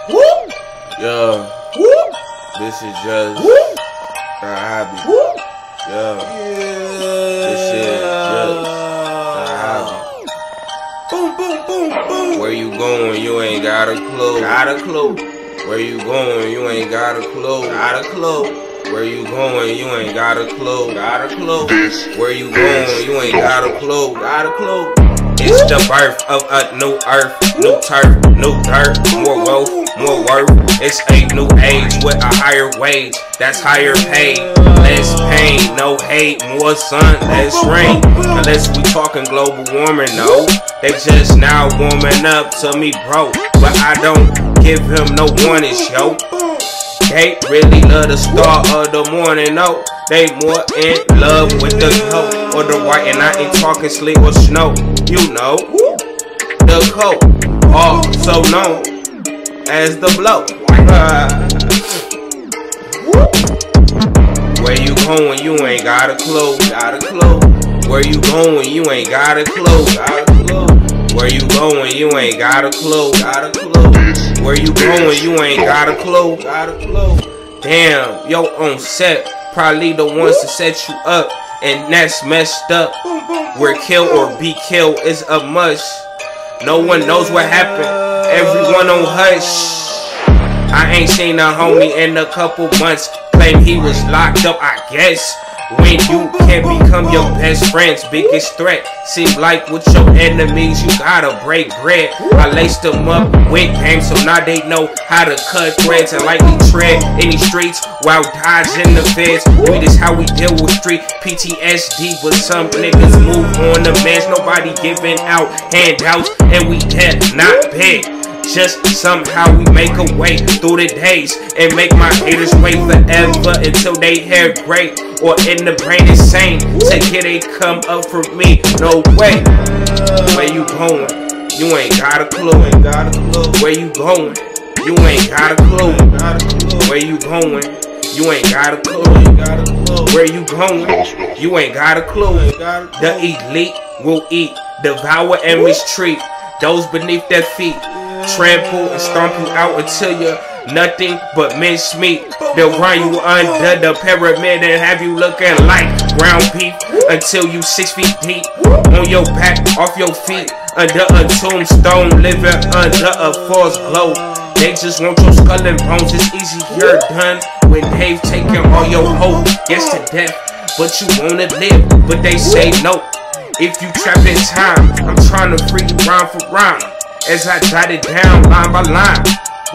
Yeah. This is just a hobby. Yeah. This is just a hobby. Boom, boom, boom, boom. Where you going? You ain't got a clue. Got a clue. Where you going? You ain't got a clue. Got a clue. Where you going? You ain't got a clue. Got a clue. Where you going? You ain't got a clue. Got a clue. It's the birth of a new earth, new turf, new dirt, more wealth, more worth. It's a new age with a higher wage, that's higher pay, less pain, no hate, more sun, less rain. Unless we talking global warming, no. They just now warming up to me, bro. But I don't give him no warning, yo. They really love the star of the morning, no. They more in love with the coat or the white, and I ain't talking sleet or snow. You know, the coat, also known as the blow. Where you going? You ain't got a clue. Got a clue. Where you going? You ain't got a clue. Got a clue. Where you going? You ain't got a clue. Got a clue. Where you going? You ain't got a clue. Got a clue. Damn, yo on set probably the ones to set you up, and that's messed up. Where kill or be killed is a must. No one knows what happened. Everyone on hush. I ain't seen a homie in a couple months. Claim he was locked up, I guess. When you can't become your best friend's biggest threat. Seem like with your enemies you gotta break bread. I laced them up with game so now they know how to cut threads and lightly tread any streets while dodging the feds. We this how we deal with street PTSD, but some niggas move on the meds. Nobody giving out handouts and we dead, not big. Just somehow we make a way through the days and make my haters wait forever until they hair gray or in the brain insane to get a come up for me. No way. Where you going? You ain't got a clue. Where you going? You ain't got a clue. Where you going? You ain't got a clue. Where you going? You ain't got a clue. The elite will eat, devour and mistreat those beneath their feet. Trample and stomp you out until you're nothing but mincemeat. They'll run you under the pyramid and have you looking like ground beef until you 6 feet deep on your back, off your feet, under a tombstone, living under a false glow. They just want your skull and bones. It's easier done when they've taken all your hope. Yes to death, but you wanna live, but they say no. If you trapped in time, I'm trying to free you rhyme for rhyme as I jot it down line by line.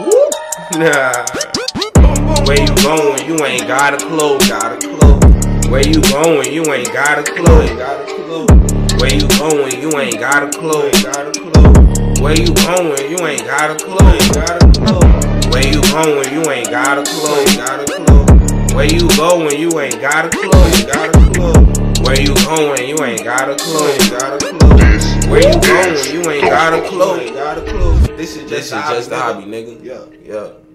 Nah. Where you going? You ain't got a clue. Where you going? You ain't got a clue. Where you going? You ain't got a clue. Where you going? You ain't got a clue. Where you going? You ain't got a clue. Where you going? You ain't got a clue. Where you going? You ain't got a clue. Where you going? You ain't got a clue. This is just a hobby, nigga. Yeah.